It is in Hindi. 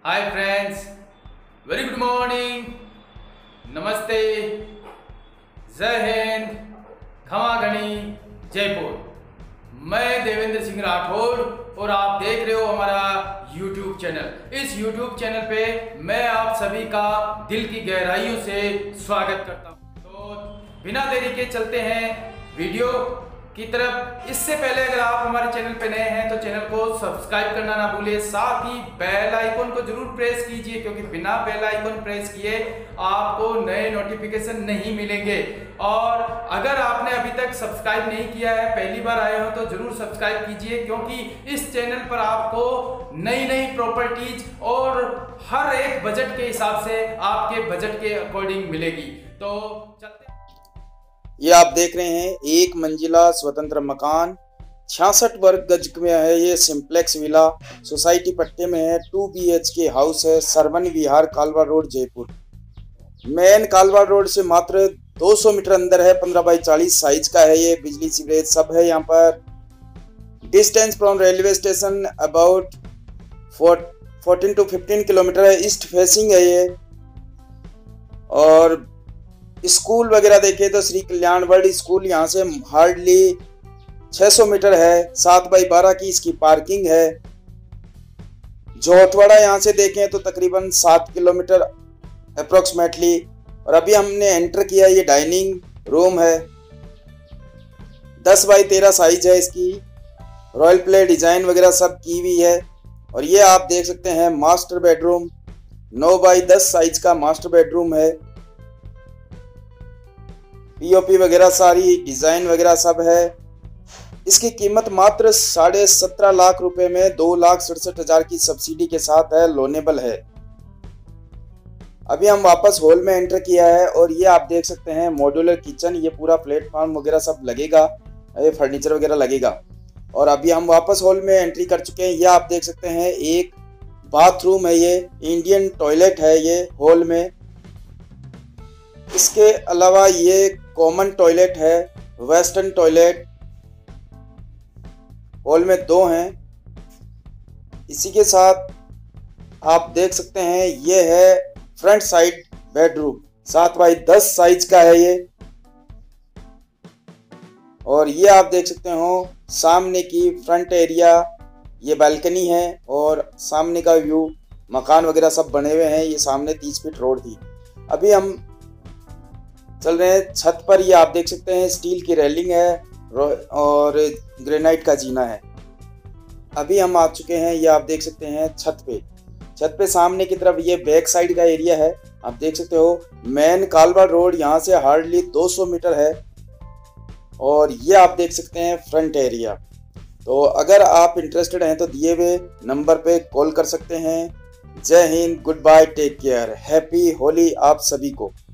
हाय फ्रेंड्स, वेरी गुड मॉर्निंग, नमस्ते, जय हिंद, खमा घनी, जयपुर। मैं देवेंद्र सिंह राठौड़ और आप देख रहे हो हमारा YouTube चैनल। इस YouTube चैनल पे मैं आप सभी का दिल की गहराइयों से स्वागत करता हूँ। तो बिना देरी के चलते हैं वीडियो की तरफ। इससे पहले अगर आप हमारे चैनल पे नए हैं तो चैनल को सब्सक्राइब करना ना भूलिए, साथ ही बेल आइकन को जरूर प्रेस कीजिए, क्योंकि बिना बेल आइकन प्रेस किए आपको नए नोटिफिकेशन नहीं मिलेंगे। और अगर आपने अभी तक सब्सक्राइब नहीं किया है, पहली बार आए हो, तो जरूर सब्सक्राइब कीजिए, क्योंकि इस चैनल पर आपको नई नई प्रॉपर्टीज और हर एक बजट के हिसाब से आपके बजट के अकॉर्डिंग मिलेगी। तो चलते ये आप देख रहे हैं एक मंजिला स्वतंत्र मकान 66 वर्ग गज में है। ये सिंप्लेक्स विला सोसाइटी पट्टे में है। 2 BHK हाउस है। Sarvan Vihar Kalwa road Jaipur. Main Kalwa road से मात्र 200 मीटर अंदर है। 15 बाई 40 साइज का है। ये बिजली सीवरेज सब है यहाँ पर। Distance from railway station about 14 to 15 kilometre है। ईस्ट फेसिंग है ये। और स्कूल वगैरह देखे तो श्री कल्याण वर्ल्ड स्कूल यहाँ से हार्डली 600 मीटर है। 7 बाई 12 की इसकी पार्किंग है। जोतवाड़ा यहाँ से देखें तो तकरीबन 7 किलोमीटर अप्रोक्सीमेटली। और अभी हमने एंटर किया, ये डाइनिंग रूम है। 10 बाई 13 साइज है इसकी। रॉयल प्ले डिजाइन वगैरह सब की हुई है। और ये आप देख सकते हैं मास्टर बेडरूम। 9 बाई 10 साइज का मास्टर बेडरूम है। पीओपी वगैरह सारी डिजाइन वगैरह सब है। इसकी कीमत मात्र 17.5 लाख रुपए में 2,67,000 की सब्सिडी के साथ है। लोनेबल है। अभी हम वापस हॉल में एंटर किया है और ये आप देख सकते हैं मॉड्यूलर किचन। ये पूरा प्लेटफॉर्म वगैरह सब लगेगा, ये फर्नीचर वगैरह लगेगा। और अभी हम वापस हॉल में एंट्री कर चुके हैं। ये आप देख सकते हैं एक बाथरूम है। ये इंडियन टॉयलेट है ये हॉल में। इसके अलावा ये कॉमन टॉयलेट है, वेस्टर्न टॉयलेट। हॉल में 2 हैं। इसी के साथ आप देख सकते हैं ये है front side bedroom. 7 by 10 size का है ये। और ये आप देख सकते हो सामने की फ्रंट एरिया, ये बालकनी है। और सामने का व्यू, मकान वगैरह सब बने हुए हैं। ये सामने 30 फीट रोड थी। अभी हम चल रहे हैं छत पर। ये आप देख सकते हैं स्टील की रेलिंग है और ग्रेनाइट का जीना है। अभी हम आ चुके हैं, ये आप देख सकते हैं छत पे। छत पे सामने की तरफ ये बैक साइड का एरिया है। आप देख सकते हो मेन कालवा रोड यहाँ से हार्डली 200 मीटर है। और ये आप देख सकते हैं फ्रंट एरिया। तो अगर आप इंटरेस्टेड हैं तो दिए हुए नंबर पे कॉल कर सकते हैं। जय हिंद, good bye, take care, happy Holi आप सभी को।